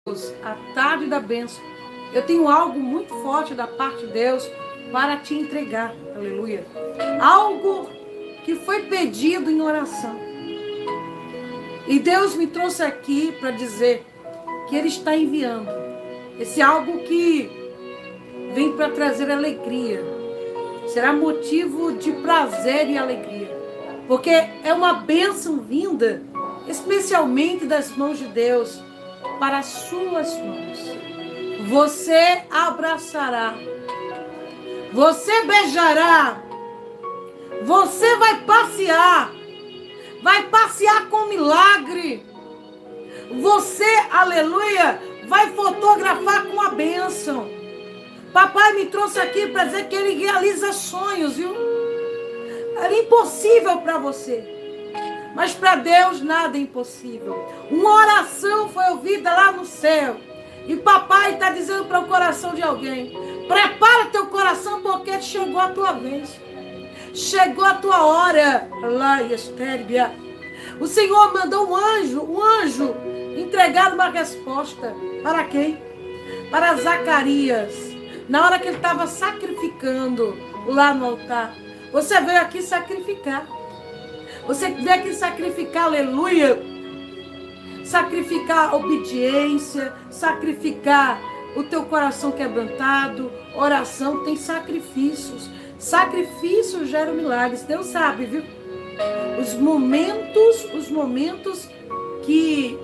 a tarde da bênção. Eu tenho algo muito forte da parte de Deus para te entregar. Aleluia. Algo que foi pedido em oração. E Deus me trouxe aqui para dizer que Ele está enviando. Esse algo que vem para trazer alegria. Será motivo de prazer e alegria. Porque é uma bênção vinda, especialmente das mãos de Deus, para as suas mãos. Você abraçará. Você beijará. Você vai passear. Vai passear com milagre. Você, aleluia, vai fotografar com a bênção. Papai me trouxe aqui para dizer que Ele realiza sonhos, viu? Era impossível para você. Mas para Deus nada é impossível. Uma oração foi ouvida lá no céu. E papai está dizendo para o coração de alguém: prepara teu coração porque chegou a tua vez. Chegou a tua hora. O Senhor mandou um anjo entregar uma resposta. Para quem? Para Zacarias. Na hora que ele estava sacrificando lá no altar. Você veio aqui sacrificar. Você veio aqui sacrificar, aleluia. Sacrificar a obediência, sacrificar o teu coração quebrantado. Oração tem sacrifícios. Sacrifícios geram milagres. Deus sabe, viu? Os momentos que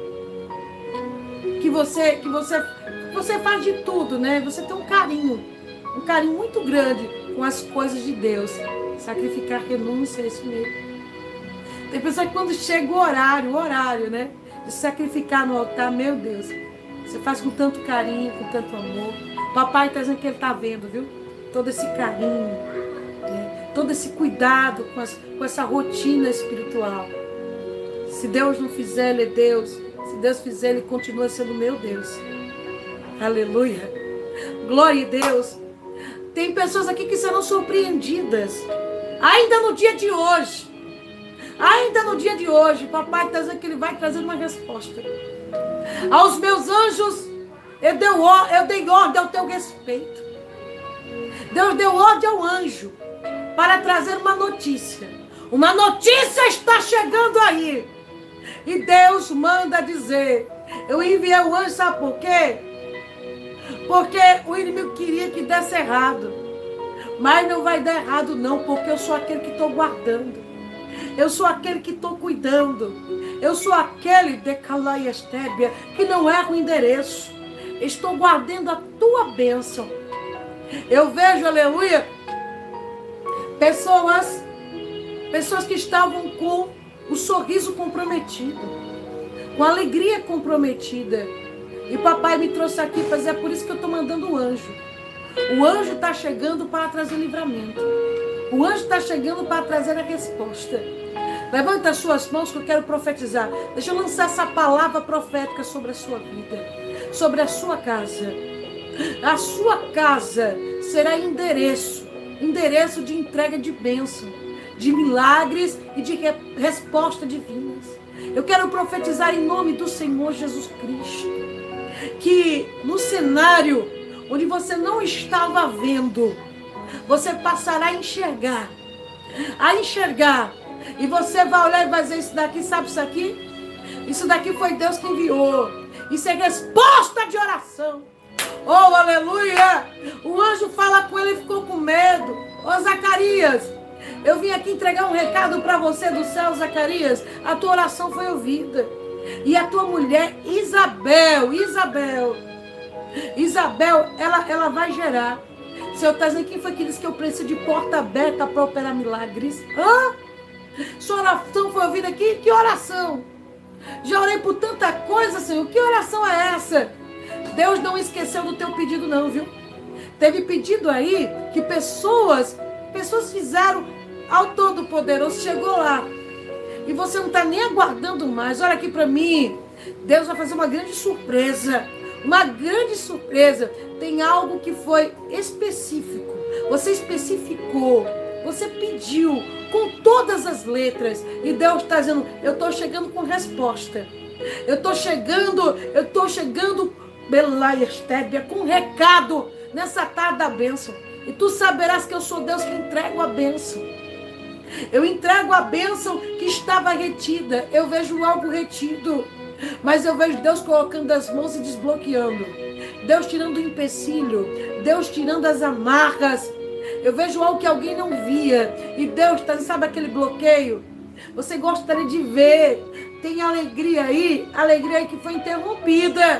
você faz de tudo, né? Você tem um carinho muito grande com as coisas de Deus. Sacrificar renúncia, é isso mesmo. Tem pessoa que quando chega o horário, né? De sacrificar no altar, meu Deus, você faz com tanto carinho, com tanto amor. Papai está dizendo que Ele está vendo, viu? Todo esse carinho, né? Todo esse cuidado com essa rotina espiritual. Se Deus não fizer, Ele é Deus. Se Deus fizer, Ele continua sendo meu Deus. Aleluia. Glória a Deus. Tem pessoas aqui que serão surpreendidas. Ainda no dia de hoje. Ainda no dia de hoje, papai está dizendo que Ele vai trazer uma resposta. Aos meus anjos, eu dei ordem ao teu respeito. Deus deu ordem ao anjo para trazer uma notícia. Uma notícia está chegando aí. E Deus manda dizer: eu enviei o anjo, sabe por quê? Porque o inimigo queria que desse errado. Mas não vai dar errado não, porque eu sou aquele que estou guardando. Eu sou aquele que estou cuidando. Eu sou aquele que não erra o endereço. Estou guardando a tua bênção. Eu vejo, aleluia, pessoas que estavam com o sorriso comprometido, com a alegria comprometida. E papai me trouxe aqui para dizer: é por isso que eu estou mandando o anjo. O anjo está chegando para trazer livramento. O anjo está chegando para trazer a resposta. Levanta as suas mãos que eu quero profetizar. Deixa eu lançar essa palavra profética sobre a sua vida, sobre a sua casa. A sua casa será endereço de entrega de bênção, de milagres e de resposta divinas. Eu quero profetizar em nome do Senhor Jesus Cristo, que no cenário onde você não estava vendo, você passará a enxergar. E você vai olhar e vai dizer: isso daqui, sabe isso aqui? Isso daqui foi Deus que enviou. Isso é resposta de oração. Oh, aleluia! O anjo fala com ele e ficou com medo. Ô, Zacarias, eu vim aqui entregar um recado para você do céu, Zacarias. A tua oração foi ouvida. E a tua mulher, Isabel, ela vai gerar. O Senhor está dizendo: quem foi que disse que eu preciso de porta aberta para operar milagres? Sua oração foi ouvida aqui? Que oração? Já orei por tanta coisa, Senhor. Que oração é essa? Deus não esqueceu do teu pedido não, viu? Teve pedido aí que pessoas fizeram ao Todo-Poderoso. Chegou lá. E você não está nem aguardando mais. Olha aqui para mim. Deus vai fazer uma grande surpresa. Uma grande surpresa. Tem algo que foi específico. Você especificou. Você pediu com todas as letras. E Deus está dizendo: eu estou chegando com resposta. Eu estou chegando com um recado nessa tarde da bênção. E tu saberás que eu sou Deus que entrego a bênção. Eu entrego a bênção que estava retida. Eu vejo algo retido, mas eu vejo Deus colocando as mãos e desbloqueando. Deus tirando o empecilho. Deus tirando as amarras. Eu vejo algo que alguém não via. E Deus está, sabe aquele bloqueio? Você gostaria de ver. Tem alegria aí que foi interrompida.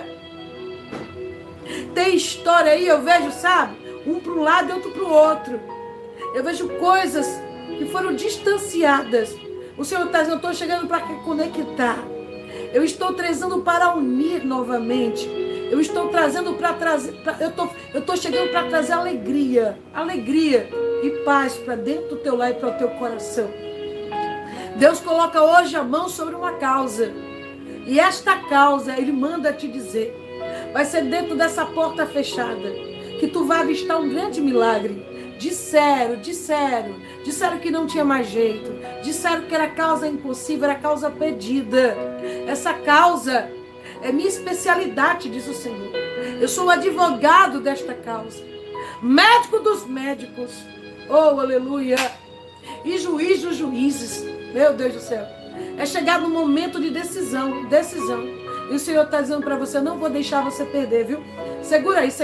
Tem história aí, eu vejo, sabe? Um para um lado e outro para o outro. Eu vejo coisas que foram distanciadas. O Senhor está dizendo, eu estou chegando para conectar. Eu estou trazendo para unir novamente. Eu estou trazendo para trazer. Eu estou chegando para trazer alegria. Alegria e paz para dentro do teu lar e para o teu coração. Deus coloca hoje a mão sobre uma causa. E esta causa, Ele manda te dizer, vai ser dentro dessa porta fechada que tu vai avistar um grande milagre. Disseram que não tinha mais jeito. Disseram que era causa impossível, era causa pedida. Essa causa é minha especialidade, diz o Senhor. Eu sou o advogado desta causa. Médico dos médicos. Oh, aleluia. E juiz dos juízes. Meu Deus do céu. É chegar no momento de decisão. E o Senhor está dizendo para você, não vou deixar você perder, viu? Segura aí.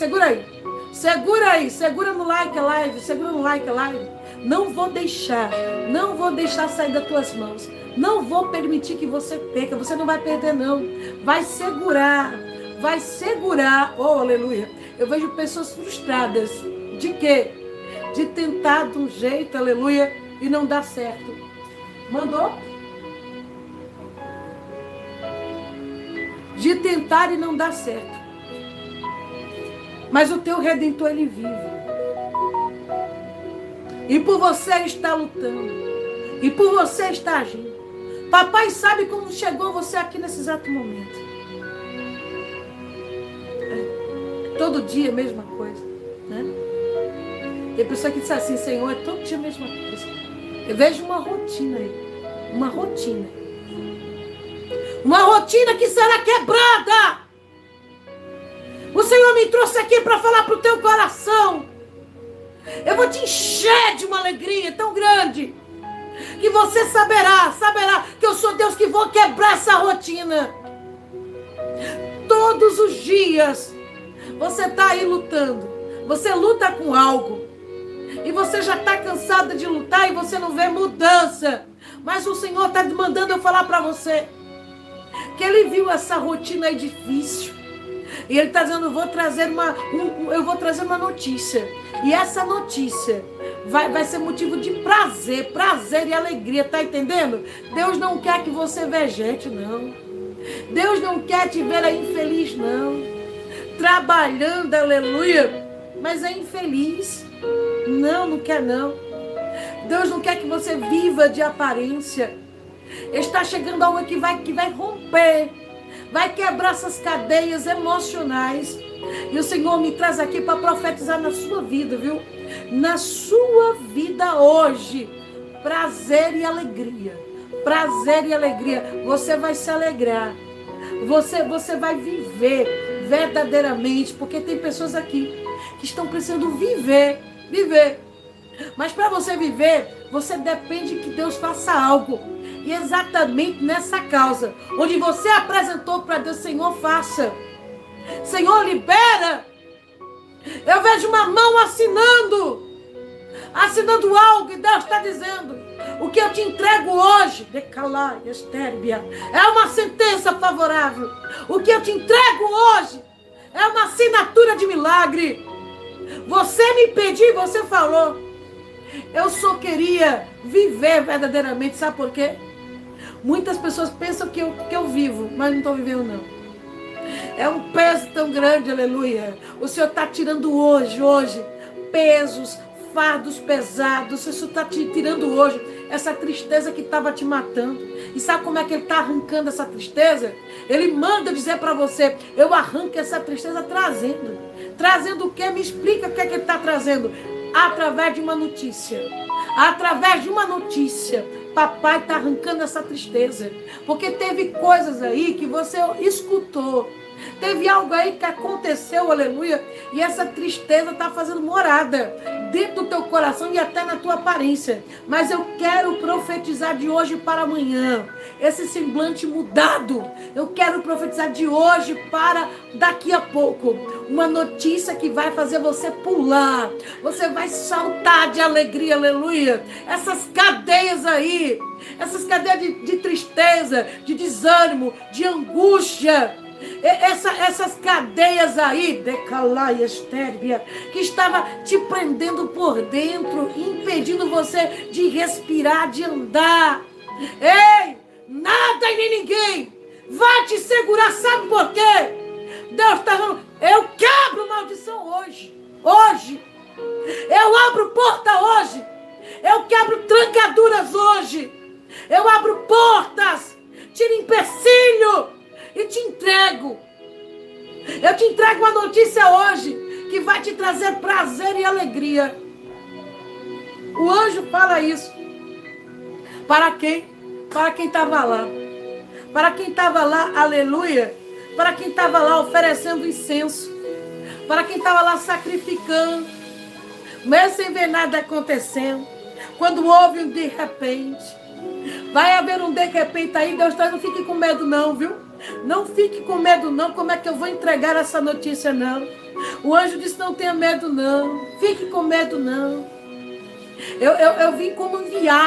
Segura no like a live. Não vou deixar sair das tuas mãos. Não vou permitir que você perca. Você não vai perder, não. Vai segurar. Oh, aleluia. Eu vejo pessoas frustradas. De quê? De tentar de um jeito, aleluia, e não dar certo. Mandou? De tentar e não dar certo. Mas o teu Redentor, Ele vive. E por você está lutando. E por você está agindo. Papai sabe como chegou você aqui nesse exato momento. Todo dia a mesma coisa. Né? Tem pessoa que diz assim, Senhor, é todo dia a mesma coisa. Eu vejo uma rotina aí. Uma rotina que será quebrada. O Senhor me trouxe aqui para falar para o teu coração. Eu vou te encher de uma alegria tão grande que você saberá que eu sou Deus que vou quebrar essa rotina. Todos os dias você está aí lutando. Você luta com algo. E você já está cansada de lutar e você não vê mudança. Mas o Senhor está mandando eu falar para você que Ele viu essa rotina aí difícil. E Ele está dizendo, eu vou trazer uma notícia. E essa notícia vai ser motivo de prazer e alegria, tá entendendo? Deus não quer que você vegete, não. Deus não quer te ver aí infeliz, não. Trabalhando, aleluia, mas é infeliz. Não quer não. Deus não quer que você viva de aparência. Está chegando algo que vai romper. Vai quebrar essas cadeias emocionais. E o Senhor me traz aqui para profetizar na sua vida, viu? Na sua vida hoje. Prazer e alegria. Prazer e alegria. Você vai se alegrar. Você vai viver verdadeiramente. Porque tem pessoas aqui que estão precisando viver. Mas para você viver, você depende que Deus faça algo. E exatamente nessa causa, onde você apresentou para Deus, Senhor, faça. Senhor, libera. Eu vejo uma mão assinando algo, e Deus está dizendo, o que eu te entrego hoje, é uma sentença favorável. O que eu te entrego hoje é uma assinatura de milagre. Você me pediu, você falou. Eu só queria viver verdadeiramente, sabe por quê? Muitas pessoas pensam que eu vivo, mas não estou vivendo, não. É um peso tão grande, aleluia. O Senhor está tirando hoje, pesos, fardos pesados. O Senhor está te tirando hoje essa tristeza que estava te matando. E sabe como é que Ele está arrancando essa tristeza? Ele manda dizer para você, eu arranco essa tristeza trazendo. Trazendo o quê? Me explica o que é que Ele está trazendo. Através de uma notícia. Através de uma notícia. Papai está arrancando essa tristeza. Porque teve coisas aí que você escutou. Teve algo aí que aconteceu, aleluia, e essa tristeza está fazendo morada dentro do teu coração e até na tua aparência. Mas eu quero profetizar de hoje para amanhã, esse semblante mudado. Eu quero profetizar de hoje para daqui a pouco, uma notícia que vai fazer você pular, você vai saltar de alegria, aleluia. Essas cadeias aí, essas cadeias de tristeza, de desânimo, de angústia, essas cadeias aí, decalaia estérbia, que estava te prendendo por dentro, impedindo você de respirar, de andar. Ei, nada e nem ninguém vai te segurar, sabe por quê? Deus está falando, eu quebro maldição hoje. Hoje. Eu abro porta hoje. Eu quebro trancaduras hoje. Eu abro portas, tiro empecilho e te entrego. Eu te entrego uma notícia hoje que vai te trazer prazer e alegria. O anjo fala isso. Para quem? Para quem estava lá. Para quem estava lá, aleluia. Para quem estava lá oferecendo incenso. Para quem estava lá sacrificando. Mesmo sem ver nada acontecendo. Quando houve um de repente. Vai haver um de repente aí. Deus está, não fique com medo não, viu? Não fique com medo não. Como é que eu vou entregar essa notícia não? O anjo disse, não tenha medo não. Fique com medo não. Eu vim como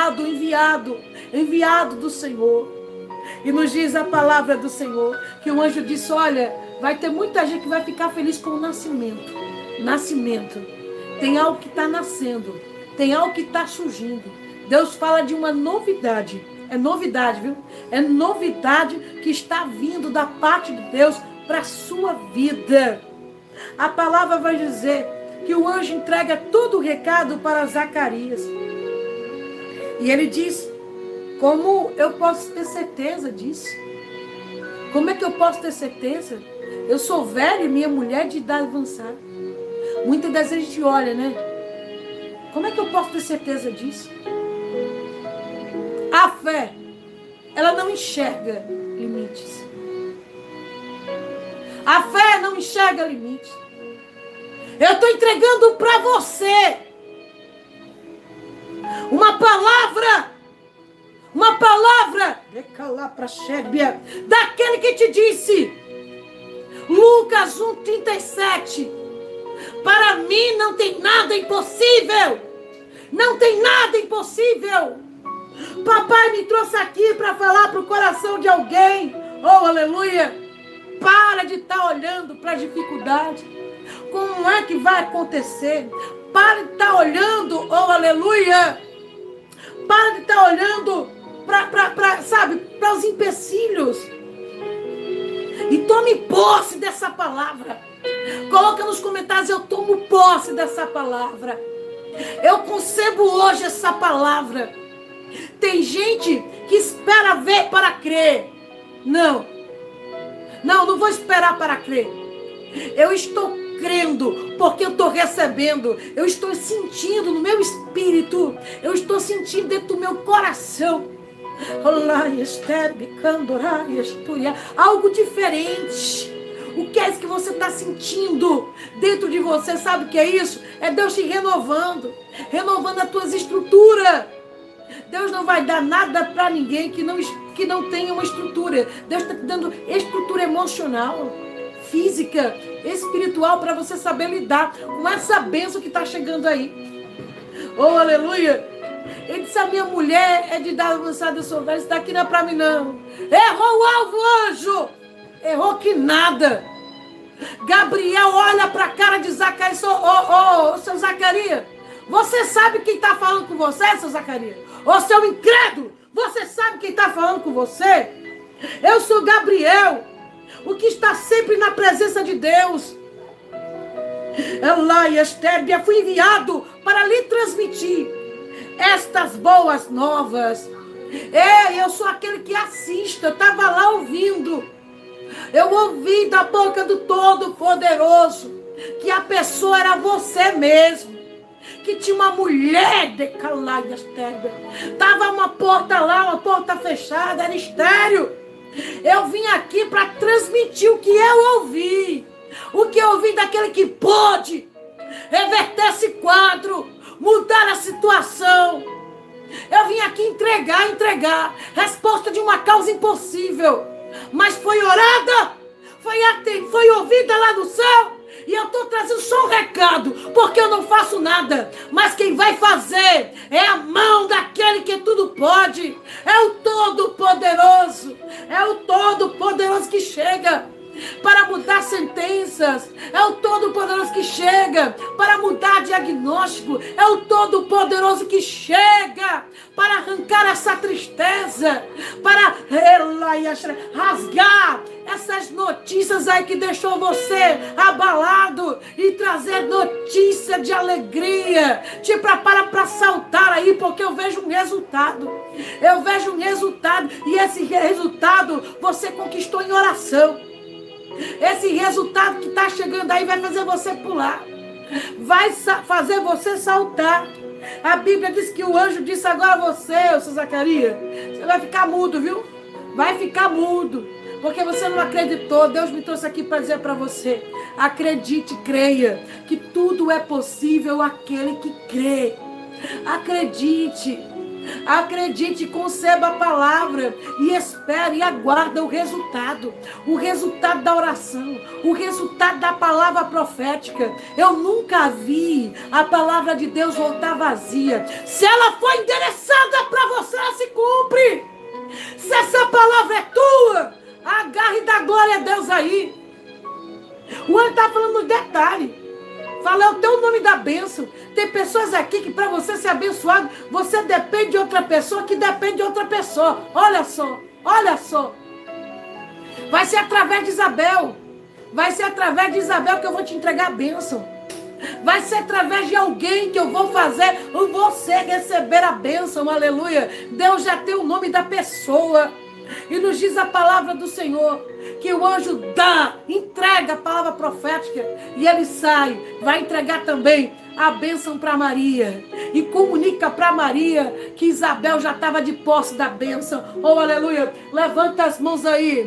enviado do Senhor. E nos diz a palavra do Senhor, que o anjo disse, olha, vai ter muita gente que vai ficar feliz com o nascimento. Nascimento. Tem algo que está nascendo. Tem algo que está surgindo. Deus fala de uma novidade. É novidade, viu? É novidade que está vindo da parte de Deus para a sua vida. A palavra vai dizer que o anjo entrega todo o recado para Zacarias. E ele diz, como eu posso ter certeza disso? Como é que eu posso ter certeza? Eu sou velho e minha mulher de idade avançada. Muitas das vezes a gente olha, né? Como é que eu posso ter certeza disso? A fé, ela não enxerga limites. A fé não enxerga limites. Eu estou entregando para você uma palavra, daquele que te disse, Lucas 1,37, para mim não tem nada impossível. Não tem nada impossível. Papai me trouxe aqui para falar para o coração de alguém. Oh, aleluia. Para de estar olhando para a dificuldade. Como é que vai acontecer? Para de estar olhando, oh, aleluia. Para de estar olhando para os empecilhos. E tome posse dessa palavra. Coloca nos comentários, eu tomo posse dessa palavra. Eu concebo hoje essa palavra. Tem gente que espera ver para crer. Não vou esperar para crer. Eu estou crendo, porque eu estou recebendo. Eu estou sentindo no meu espírito. Eu estou sentindo dentro do meu coração. Algo diferente. O que é isso que você está sentindo dentro de você? Sabe o que é isso? É Deus te renovando. Renovando as tuas estruturas. Deus não vai dar nada para ninguém que não tenha uma estrutura. Deus está te dando estrutura emocional, física, espiritual, para você saber lidar com essa bênção que está chegando aí. Oh, aleluia! Ele disse, a minha mulher é de idade avançada, eu sou velho, isso daqui não é para mim não. Errou o alvo, anjo! Errou que nada. Gabriel olha para a cara de Zacarias. Seu Zacarias, você sabe quem está falando com você, seu Zacarias? Ô, seu incrédulo, você sabe quem está falando com você? Eu sou Gabriel, o que está sempre na presença de Deus. Elá e Estérbia, fui enviado para lhe transmitir estas boas novas. Ei, eu sou aquele que assiste, eu estava lá ouvindo. Eu ouvi da boca do Todo-Poderoso que a pessoa era você mesmo. Que tinha uma mulher de Calaias Terra. Estava uma porta lá, uma porta fechada, era estéril. Eu vim aqui para transmitir o que eu ouvi. O que eu ouvi daquele que pôde reverter esse quadro, mudar a situação. Eu vim aqui entregar resposta de uma causa impossível. Mas foi orada, foi ouvida lá no céu. E eu estou trazendo só um recado, porque eu não faço nada. Mas quem vai fazer é a mão daquele que tudo pode. É o Todo-Poderoso. É o Todo-Poderoso que chega para mudar sentenças. É o Todo-Poderoso que chega para mudar diagnóstico. É o Todo-Poderoso que chega para arrancar essa tristeza, para rasgar essas notícias aí que deixou você abalado e trazer notícia de alegria. Te prepara para saltar aí, porque eu vejo um resultado. Eu vejo um resultado, e esse resultado você conquistou em oração. Esse resultado que está chegando aí vai fazer você pular. Vai fazer você saltar. A Bíblia diz que o anjo disse agora a você, ô seu Zacarias, você vai ficar mudo, viu? Vai ficar mudo. Porque você não acreditou. Deus me trouxe aqui para dizer para você. Acredite, creia. Que tudo é possível àquele que crê. Acredite. Acredite, conceba a palavra e espere e aguarda o resultado da oração, o resultado da palavra profética. Eu nunca vi a palavra de Deus voltar vazia. Se ela foi endereçada para você, ela se cumpre. Se essa palavra é tua, agarre e dá glória a Deus aí. O anjo está falando no detalhe. Fala o teu nome da bênção. Tem pessoas aqui que para você ser abençoado, você depende de outra pessoa que depende de outra pessoa. Olha só, olha só. Vai ser através de Isabel. Vai ser através de Isabel que eu vou te entregar a bênção. Vai ser através de alguém que eu vou fazer você receber a bênção. Aleluia. Deus já tem o nome da pessoa. E nos diz a palavra do Senhor que o anjo entrega a palavra profética e ele sai, vai entregar também a bênção para Maria e comunica para Maria que Isabel já estava de posse da bênção. Oh, aleluia, levanta as mãos aí,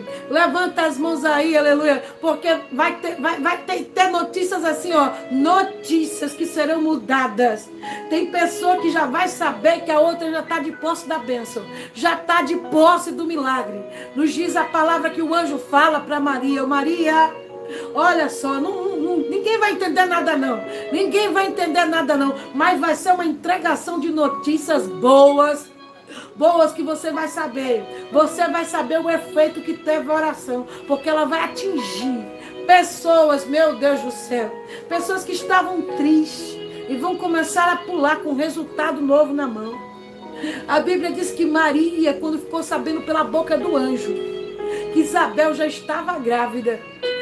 aleluia, porque vai ter notícias assim, ó, notícias que serão mudadas. Tem pessoa que já vai saber que a outra já está de posse da bênção, já está de posse do milagre. Nos diz a palavra que o anjo fala para Maria: Maria, olha só, ninguém vai entender nada não. Ninguém vai entender nada não. Mas vai ser uma entregação de notícias boas. Boas que você vai saber. Você vai saber o efeito que teve a oração. Porque ela vai atingir pessoas, meu Deus do céu. Pessoas que estavam tristes. E vão começar a pular com resultado novo na mão. A Bíblia diz que Maria, quando ficou sabendo pela boca do anjo que Isabel já estava grávida,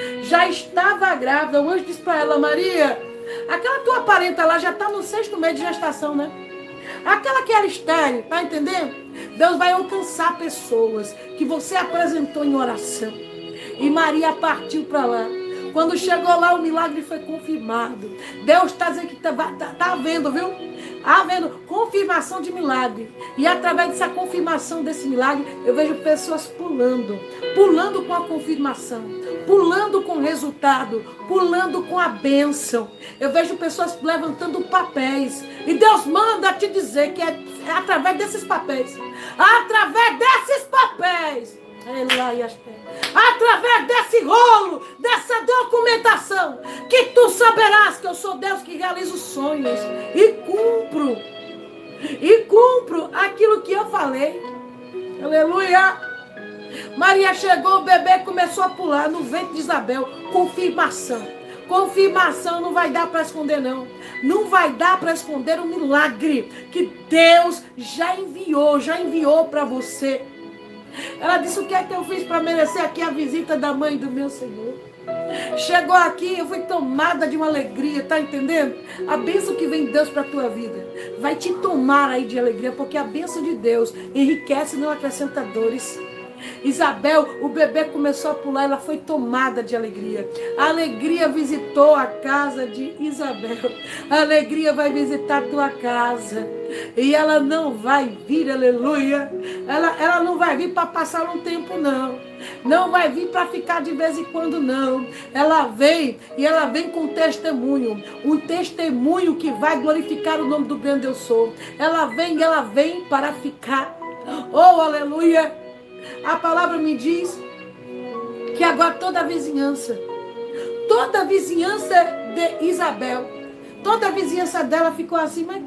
o anjo disse para ela: Maria, aquela tua parenta lá já está no 6º mês de gestação, né? Aquela que era estéril, tá entendendo? Deus vai alcançar pessoas que você apresentou em oração. E Maria partiu para lá. Quando chegou lá, o milagre foi confirmado. Deus está dizendo que tá havendo, viu? Havendo confirmação de milagre. E através dessa confirmação desse milagre, eu vejo pessoas pulando com a confirmação, pulando com o resultado, pulando com a bênção. Eu vejo pessoas levantando papéis. E Deus manda te dizer que é através desses papéis. Através desse rolo, dessa documentação, que tu saberás que eu sou Deus que realiza os sonhos e cumpro aquilo que eu falei. Aleluia. Maria chegou, o bebê começou a pular no ventre de Isabel. Confirmação não vai dar para esconder não. Não vai dar para esconder o milagre que Deus já enviou para você. Ela disse: o que é que eu fiz para merecer aqui a visita da mãe do meu Senhor? Chegou aqui, eu fui tomada de uma alegria, tá entendendo? A bênção que vem de Deus para a tua vida vai te tomar aí de alegria, porque a bênção de Deus enriquece e não acrescenta dores. Isabel, o bebê começou a pular, ela foi tomada de alegria. A alegria visitou a casa de Isabel. A alegria vai visitar a tua casa. E ela não vai vir, aleluia. Ela não vai vir para passar um tempo, não. Não vai vir para ficar de vez em quando, não. Ela vem, e ela vem com testemunho. Um testemunho que vai glorificar o nome do grande eu sou. Ela vem para ficar. Oh, aleluia. A palavra me diz que agora toda a vizinhança de Isabel, toda a vizinhança dela ficou assim, mas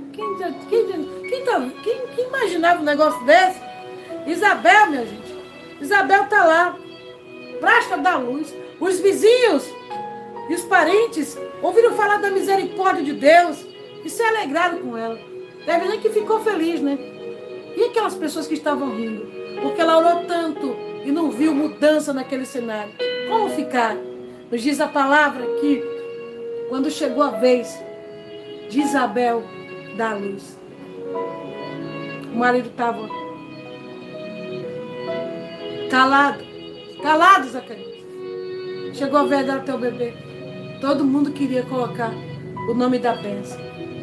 quem imaginava um negócio desse? Isabel, minha gente. Isabel está lá, prestes a dar luz. Os vizinhos e os parentes ouviram falar da misericórdia de Deus e se alegraram com ela. Deve dizer que ficou feliz, né? E aquelas pessoas que estavam rindo? Porque ela orou tanto e não viu mudança naquele cenário. Como ficar? Nos diz a palavra que quando chegou a vez de Isabel dar luz, o marido estava calado, Zacarias. Chegou a vez dela ter o bebê. Todo mundo queria colocar o nome da bênção.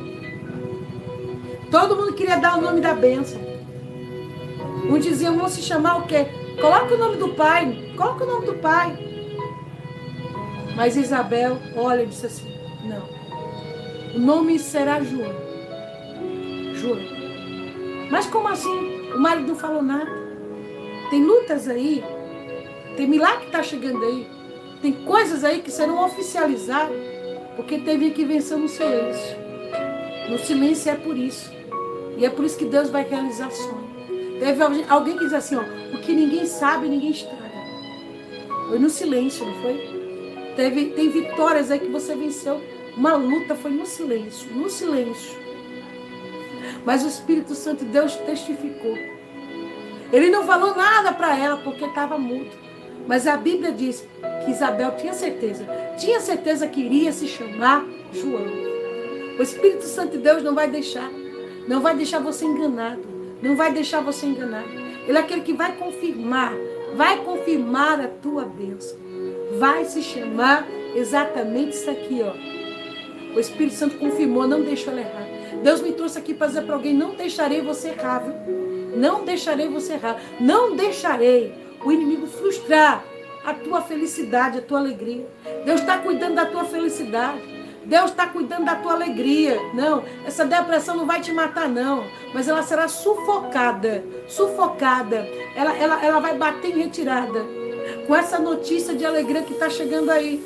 Todo mundo queria dar o nome da bênção. Um dizia, vão se chamar o quê? Coloca o nome do pai. Coloca o nome do pai. Mas Isabel, olha, disse assim, não. O nome será João. João. Mas como assim? O marido não falou nada. Tem lutas aí, tem milagre que está chegando aí, tem coisas aí que serão oficializadas, porque teve que vencer no silêncio. No silêncio é por isso. E é por isso que Deus vai realizar sonho. Teve alguém que diz assim, ó, o que ninguém sabe, ninguém estraga. Foi no silêncio, não foi? Tem vitórias aí que você venceu. Uma luta foi no silêncio, no silêncio. Mas o Espírito Santo de Deus testificou. Ele não falou nada para ela porque estava mudo. Mas a Bíblia diz que Isabel tinha certeza que iria se chamar João. O Espírito Santo de Deus não vai deixar você enganado. Não vai deixar você enganado. Ele é aquele que vai confirmar a tua bênção. Vai se chamar exatamente isso aqui, ó. O Espírito Santo confirmou, não deixou ela errar. Deus me trouxe aqui para dizer para alguém, não deixarei você errar, viu? Não deixarei você errar. Não deixarei o inimigo frustrar a tua felicidade, a tua alegria. Deus está cuidando da tua felicidade. Deus está cuidando da tua alegria. Não, essa depressão não vai te matar, não. Mas ela será sufocada. Sufocada. Ela vai bater em retirada. Com essa notícia de alegria que está chegando aí.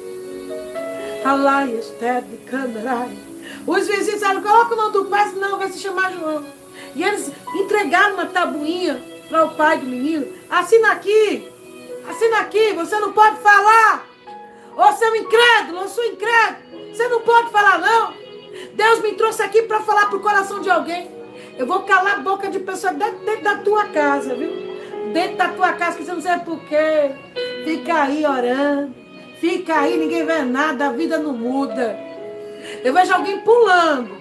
Os vizinhos disseram, coloca o nome do pai, senão vai se chamar João. E eles entregaram uma tabuinha para o pai do menino. Assina aqui, você não pode falar. Ô seu incrédulo, ou sua incrédulo, você não pode falar não. Deus me trouxe aqui para falar para o coração de alguém. Eu vou calar a boca de pessoa dentro da tua casa, viu? Dentro da tua casa, que você não sabe por quê. Fica aí orando, fica aí, ninguém vê nada, a vida não muda. Eu vejo alguém pulando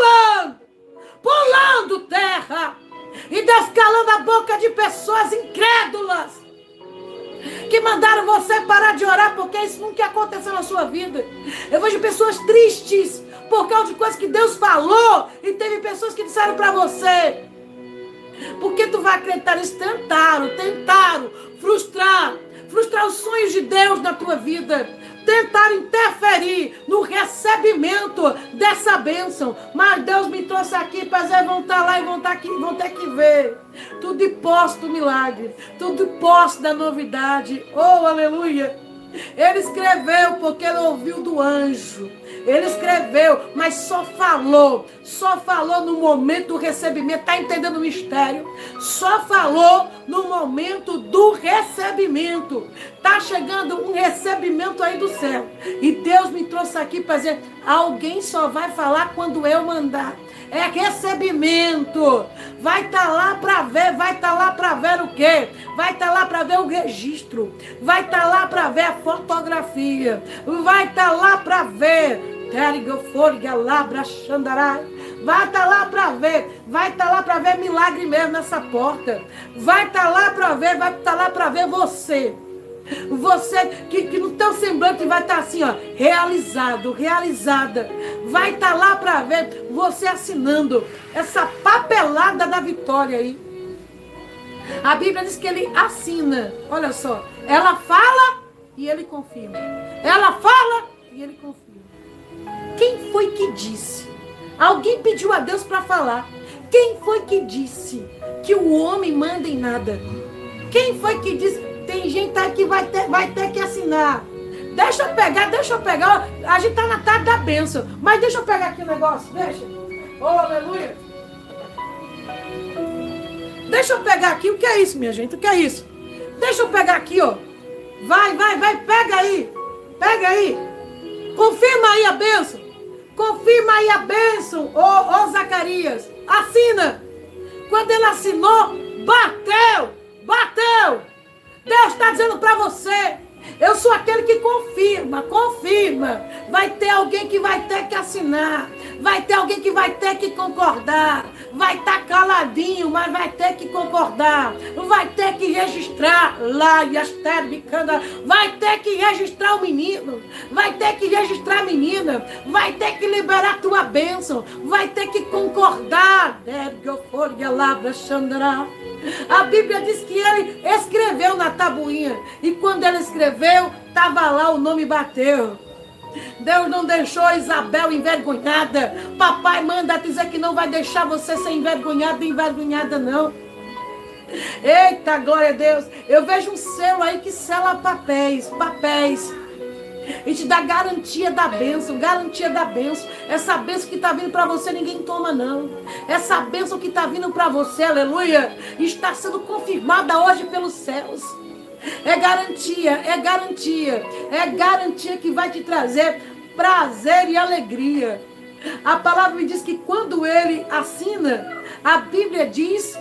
terra e descalando a boca de pessoas incrédulas que mandaram você parar de orar porque isso nunca aconteceu na sua vida. Eu vejo pessoas tristes por causa de coisas que Deus falou e teve pessoas que disseram para você. Porque tu vai acreditar nisso? Tentaram frustrar os sonhos de Deus na tua vida. Tentaram interferir no recebimento dessa bênção. Mas Deus me trouxe aqui para dizer, vão estar lá e vão ter que ver. Tudo de posse do milagre. Tudo de posse da novidade. Oh, aleluia. Ele escreveu porque ele ouviu do anjo. Ele escreveu, mas só falou no momento do recebimento. Está entendendo o mistério? Só falou no momento do recebimento. Está chegando um recebimento aí do céu. E Deus me trouxe aqui para dizer, alguém só vai falar quando eu mandar. É recebimento. Vai estar lá para ver o quê? Vai estar lá para ver o registro. Vai estar lá para ver a fotografia. Vai estar lá para ver. Vai estar lá para ver milagre mesmo nessa porta. Vai estar lá para ver você. Você que no teu semblante vai estar assim, ó, realizado, realizada. Vai estar lá para ver você assinando essa papelada da vitória aí. A Bíblia diz que ele assina, olha só, Ela fala e ele confirma. Ela fala e ele confirma. Quem foi que disse? Alguém pediu a Deus para falar. Quem foi que disse que o homem manda em nada? Quem foi que disse? Tem gente aí que vai ter que assinar. Deixa eu pegar. A gente tá na tarde da bênção. Mas deixa eu pegar aqui o negócio. Deixa. Oh, aleluia. Deixa eu pegar aqui. O que é isso, minha gente? O que é isso? Deixa eu pegar aqui, ó. Vai. Pega aí. Pega aí. Confirma aí a bênção. Confirma aí a bênção, ô Zacarias. Assina. Quando ele assinou, bateu. Deus está dizendo para você, eu sou aquele que confirma. Vai ter alguém que vai ter que assinar. Vai ter alguém que vai ter que concordar. Vai estar caladinho, mas vai ter que concordar. Vai ter que registrar lá e as terbicanda. Vai ter que registrar o menino. Vai ter que registrar a menina. Vai ter que liberar a tua bênção. Vai ter que concordar. A Bíblia diz que ele escreveu na tabuinha. E quando ele escreveu, estava lá, o nome bateu. Deus não deixou Isabel envergonhada. Papai manda dizer que não vai deixar você ser envergonhado e envergonhada, não. Eita, glória a Deus. Eu vejo um selo aí que sela papéis. E te dá garantia da bênção. Essa bênção que está vindo para você, ninguém toma, não. Essa bênção que está vindo para você, aleluia, está sendo confirmada hoje pelos céus. É garantia que vai te trazer prazer e alegria. A palavra me diz que quando ele assina, a Bíblia diz,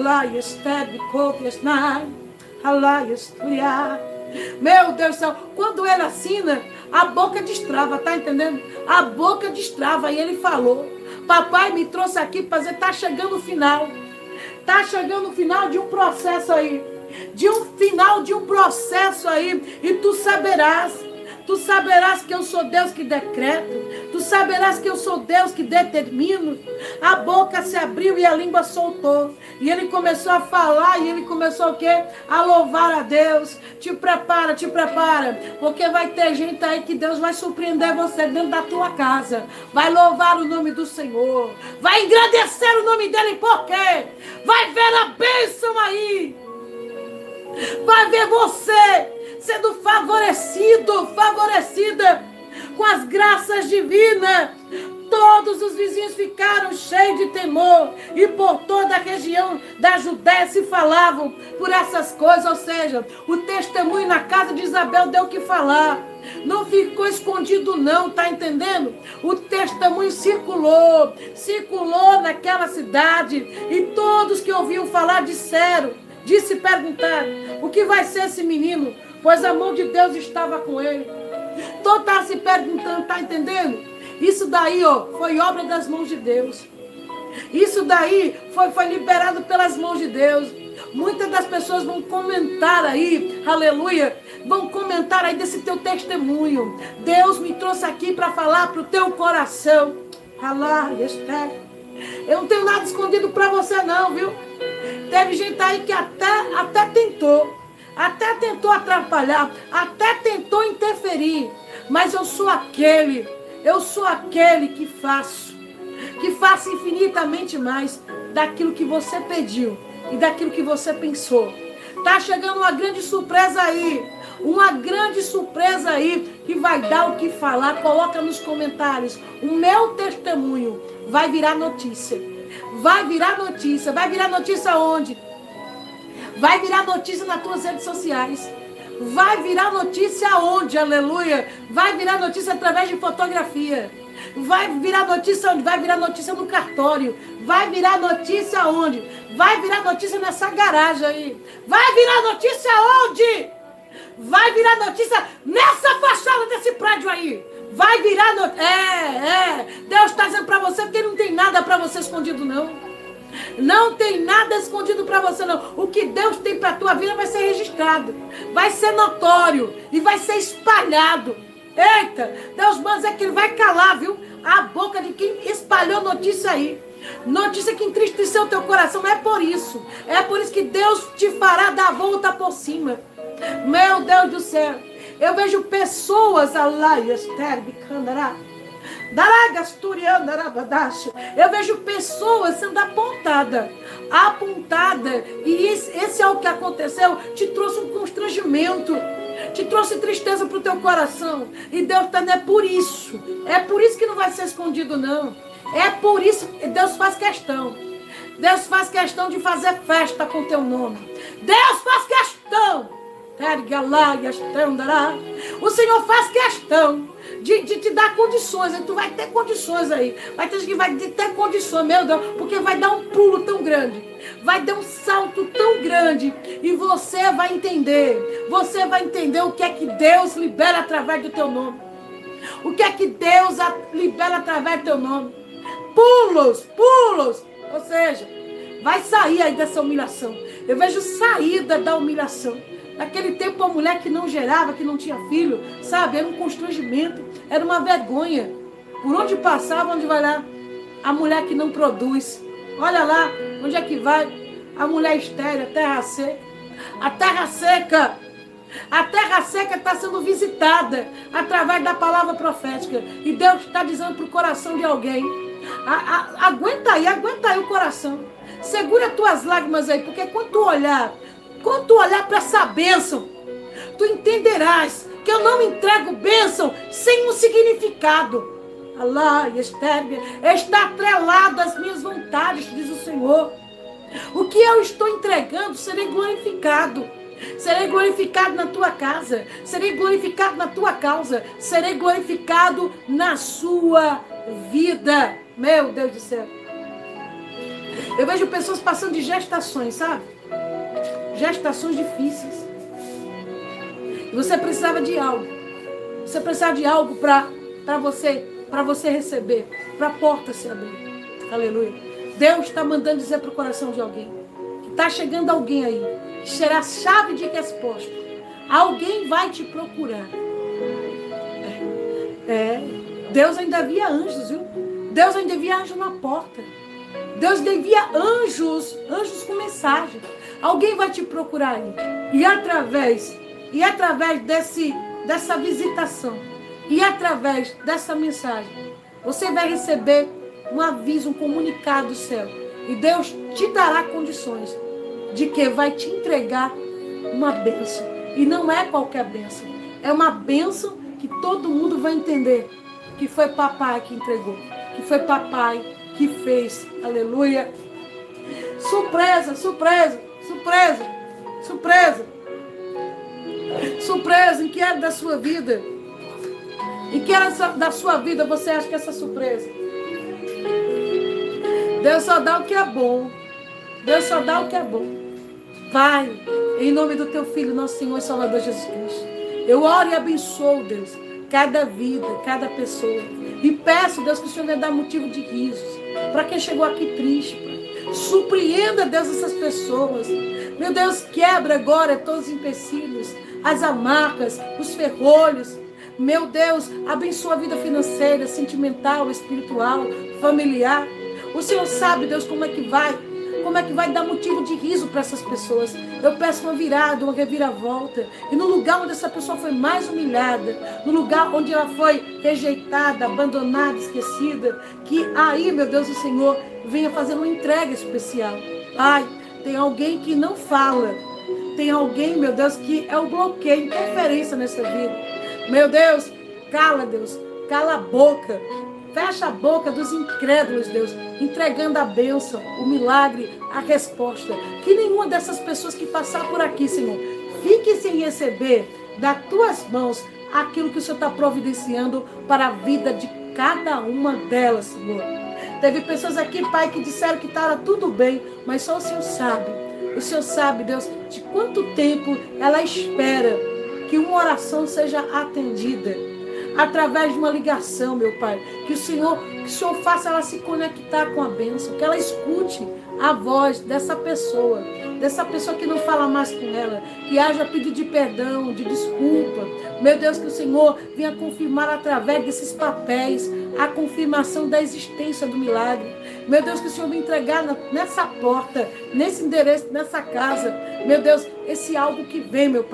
meu Deus do céu, quando ele assina, a boca destrava, tá entendendo? A boca destrava e ele falou, papai me trouxe aqui para dizer, tá chegando o final. Tá chegando o final de um processo aí. De um processo aí, e tu saberás que eu sou Deus que decreto, tu saberás que eu sou Deus que determino. A boca se abriu e a língua soltou, e ele começou a falar, e ele começou o quê? A louvar a Deus. Te prepara, porque vai ter gente aí que Deus vai surpreender você dentro da tua casa, vai louvar o nome do Senhor, vai engrandecer o nome dele, porque vai ver a bênção aí. Vai ver você sendo favorecida com as graças divinas. Todos os vizinhos ficaram cheios de temor e por toda a região da Judéia se falavam por essas coisas. Ou seja, o testemunho na casa de Isabel deu o que falar. Não ficou escondido não, tá entendendo? O testemunho circulou naquela cidade e todos que ouviam falar disse perguntar, o que vai ser esse menino? Pois a mão de Deus estava com ele. Todo está se perguntando, tá entendendo? Isso daí, ó, foi obra das mãos de Deus. Isso daí foi liberado pelas mãos de Deus. Muitas das pessoas vão comentar aí, aleluia, vão comentar aí desse teu testemunho. Deus me trouxe aqui para falar para o teu coração. Eu não tenho nada escondido para você não, viu? Teve gente aí que até tentou atrapalhar, até tentou interferir, mas eu sou aquele que faço infinitamente mais daquilo que você pediu e daquilo que você pensou. Tá chegando uma grande surpresa aí que vai dar o que falar. Coloca nos comentários, o meu testemunho vai virar notícia. Vai virar notícia onde? Vai virar notícia nas tuas redes sociais. Vai virar notícia onde? Aleluia. Vai virar notícia através de fotografia. Vai virar notícia onde? Vai virar notícia no cartório. Vai virar notícia onde? Vai virar notícia nessa garagem aí. Vai virar notícia onde? Vai virar notícia nessa fachada desse prédio aí. Vai virar notícia. Deus está dizendo para você que não tem nada para você escondido, não. Não tem nada escondido para você, não. O que Deus tem para a tua vida vai ser registrado. Vai ser notório. E vai ser espalhado. Eita, Deus manda dizer que Ele vai calar, viu? A boca de quem espalhou notícia aí. Notícia que entristeceu o teu coração. É por isso que Deus te fará dar a volta por cima. Meu Deus do céu. Eu vejo pessoas, eu vejo pessoas sendo apontada, e esse é o que aconteceu, te trouxe um constrangimento, te trouxe tristeza para o teu coração, e Deus está, não é por isso que não vai ser escondido, não, é por isso que Deus faz questão de fazer festa com o teu nome, Deus faz questão, o Senhor faz questão de te dar condições. Tu vai ter condições aí. Vai ter gente que vai ter condições, meu Deus, porque vai dar um pulo tão grande, vai dar um salto tão grande, e você vai entender o que é que Deus libera através do teu nome. O que é que Deus libera através do teu nome? Pulos, ou seja, vai sair aí dessa humilhação. Eu vejo saída da humilhação. Naquele tempo, a mulher que não gerava, que não tinha filho, sabe, era um constrangimento, era uma vergonha. Por onde passava, onde vai lá? A mulher que não produz. Olha lá, onde é que vai? A mulher estéril, a terra seca. A terra seca está sendo visitada através da palavra profética. E Deus está dizendo para o coração de alguém, aguenta aí o coração. Segura as tuas lágrimas aí, porque quando tu olhar para essa bênção, tu entenderás que eu não entrego bênção sem um significado. Allah, está atrelado às minhas vontades, diz o Senhor. O que eu estou entregando, serei glorificado. Serei glorificado na tua casa, serei glorificado na tua causa, serei glorificado na sua vida. Meu Deus do céu. Eu vejo pessoas passando de gestações, sabe? Gestações difíceis. E você precisava de algo. Você precisava de algo para você receber, para a porta se abrir. Aleluia. Deus está mandando dizer para o coração de alguém que está chegando alguém aí, que será a chave de resposta. Alguém vai te procurar. Deus ainda envia anjos, viu? Deus ainda envia anjo na porta. Deus envia anjos com mensagem. Alguém vai te procurar aí. E através dessa visitação, e através dessa mensagem, você vai receber um aviso, um comunicado do céu. E Deus te dará condições de que vai te entregar uma bênção. E não é qualquer bênção. É uma bênção que todo mundo vai entender que foi papai que entregou. Que foi papai que fez. Aleluia. Surpresa, surpresa. Surpresa, surpresa, surpresa. Em que área da sua vida? Em que área da sua vida você acha que é essa surpresa? Deus só dá o que é bom. Deus só dá o que é bom. Pai, em nome do teu Filho, nosso Senhor e Salvador Jesus Cristo, eu oro e abençoo, Deus, cada vida, cada pessoa. E peço, Deus, que o Senhor venha dar motivo de risos para quem chegou aqui triste, Pai. Surpreenda, Deus, essas pessoas. Meu Deus, quebra agora todos os empecilhos, as amarras, os ferrolhos. Meu Deus, abençoa a vida financeira, sentimental, espiritual, familiar. O Senhor sabe, Deus, como é que vai dar motivo de riso para essas pessoas. Eu peço uma virada, uma reviravolta. E no lugar onde essa pessoa foi mais humilhada, no lugar onde ela foi rejeitada, abandonada, esquecida, que aí, meu Deus, o Senhor venha fazer uma entrega especial. Ai, tem alguém que não fala. Tem alguém, meu Deus, que é o bloqueio, interferência nessa vida. Meu Deus, cala a boca. Fecha a boca dos incrédulos, Deus, entregando a bênção, o milagre, a resposta. Que nenhuma dessas pessoas que passar por aqui, Senhor, fique sem receber das tuas mãos aquilo que o Senhor está providenciando para a vida de cada uma delas, Senhor. Teve pessoas aqui, Pai, que disseram que estava tudo bem, mas só o Senhor sabe. O Senhor sabe, Deus, de quanto tempo ela espera que uma oração seja atendida. Através de uma ligação, meu Pai, que o Senhor faça ela se conectar com a bênção, que ela escute a voz dessa pessoa que não fala mais com ela, que haja pedido de perdão, de desculpa. Meu Deus, que o Senhor venha confirmar através desses papéis a confirmação da existência do milagre. Meu Deus, que o Senhor venha entregar nessa porta, nesse endereço, nessa casa, meu Deus, esse algo que vem, meu Pai,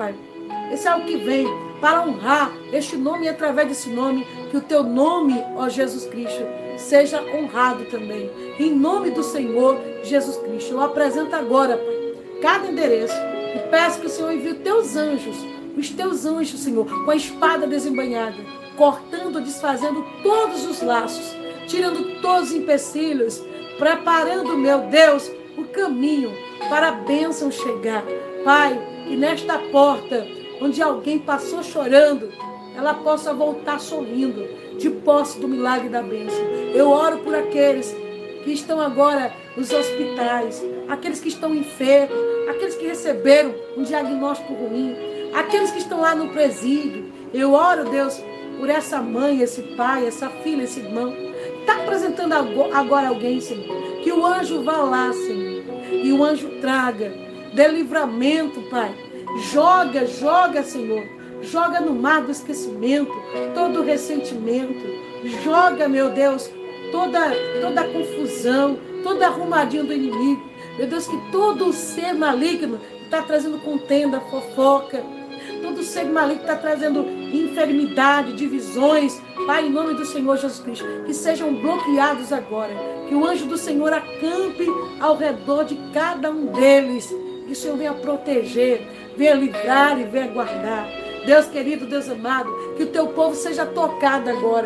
Esse é algo que vem para honrar este nome e através desse nome, que o teu nome, ó Jesus Cristo, seja honrado também. Em nome do Senhor Jesus Cristo, eu apresento agora, Pai, cada endereço e peço que o Senhor envie os teus anjos, Senhor, com a espada desembainhada, cortando, desfazendo todos os laços, tirando todos os empecilhos, preparando, meu Deus, o caminho para a bênção chegar. Pai, que nesta porta, onde alguém passou chorando, ela possa voltar sorrindo, de posse do milagre da bênção. Eu oro por aqueles que estão agora nos hospitais, aqueles que estão enfermos, aqueles que receberam um diagnóstico ruim, aqueles que estão lá no presídio. Eu oro, Deus, por essa mãe, esse pai, essa filha, esse irmão. Está apresentando agora alguém, Senhor. Que o anjo vá lá, Senhor, e o anjo traga dê livramento, Pai. Joga, Senhor. Joga no mar do esquecimento todo o ressentimento. Joga, meu Deus, toda a confusão, toda a arrumadinha do inimigo. Meu Deus, que todo ser maligno está trazendo contenda, fofoca. Todo ser maligno está trazendo enfermidade, divisões. Pai, em nome do Senhor Jesus Cristo, que sejam bloqueados agora. Que o anjo do Senhor acampe ao redor de cada um deles. Que o Senhor venha proteger, venha livrar e venha guardar. Deus querido, Deus amado, que o teu povo seja tocado agora.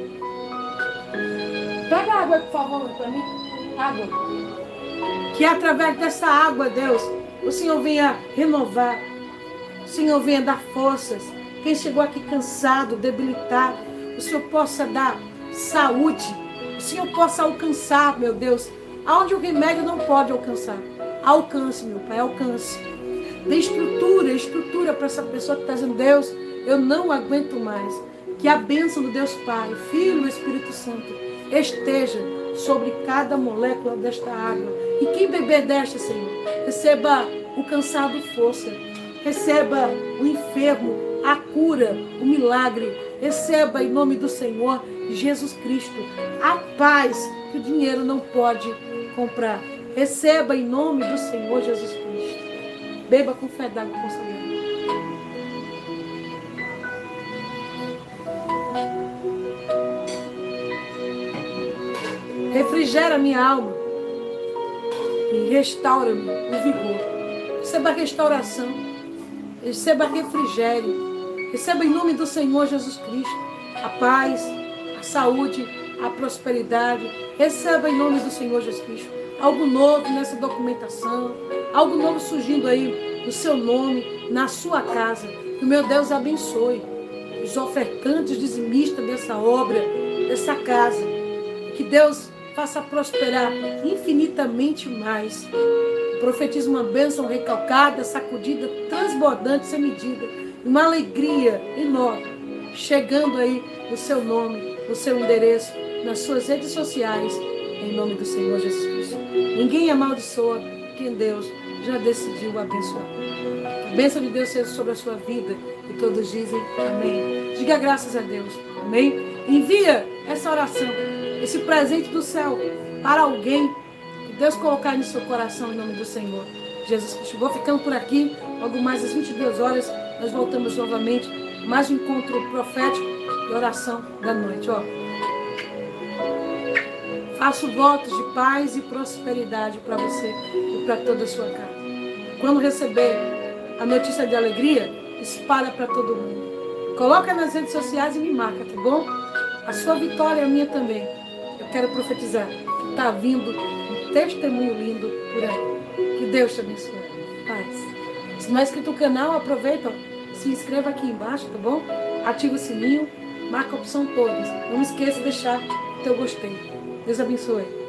Pega a água, por favor, para mim. Água. Que através dessa água, Deus, o Senhor venha renovar. O Senhor venha dar forças. Quem chegou aqui cansado, debilitado, o Senhor possa dar saúde. O Senhor possa alcançar, meu Deus, aonde o remédio não pode alcançar. Alcance, meu Pai, alcance. Dê estrutura para essa pessoa que está dizendo, Deus, eu não aguento mais. Que a bênção do Deus Pai, Filho e Espírito Santo esteja sobre cada molécula desta água. E quem beber desta, Senhor, receba o cansado força. Receba o enfermo, a cura, o milagre. Receba em nome do Senhor Jesus Cristo a paz que o dinheiro não pode comprar. Receba em nome do Senhor Jesus Cristo. Beba com fé d'água consagrada. Refrigera minha alma e restaura-me o vigor. Receba restauração. Receba refrigério. Receba em nome do Senhor Jesus Cristo a paz, a saúde, a prosperidade. Receba em nome do Senhor Jesus Cristo algo novo nessa documentação, algo novo surgindo aí no seu nome, na sua casa. Que o meu Deus abençoe os ofertantes dizimistas dessa obra, dessa casa. Que Deus faça prosperar infinitamente mais. Profetiza uma bênção recalcada, sacudida, transbordante, sem medida. Uma alegria enorme, chegando aí no seu nome, no seu endereço, nas suas redes sociais, em nome do Senhor Jesus Cristo. Ninguém amaldiçoa quem Deus já decidiu abençoar. A bênção de Deus seja sobre a sua vida e todos dizem amém. Diga graças a Deus, amém. Envia essa oração, esse presente do céu para alguém que Deus colocar no seu coração em nome do Senhor Jesus Cristo. Vou ficando por aqui, logo mais às 22 horas, nós voltamos novamente, mais um encontro profético e oração da noite. Faço votos de paz e prosperidade para você e para toda a sua casa. Quando receber a notícia de alegria, espalha para todo mundo. Coloca nas redes sociais e me marca, tá bom? A sua vitória é a minha também. Eu quero profetizar que está vindo um testemunho lindo por aí. Que Deus te abençoe. Paz. Se não é inscrito no canal, aproveita, se inscreva aqui embaixo, tá bom? Ativa o sininho, marca a opção todas. Não esqueça de deixar o teu gostei. Deus abençoe.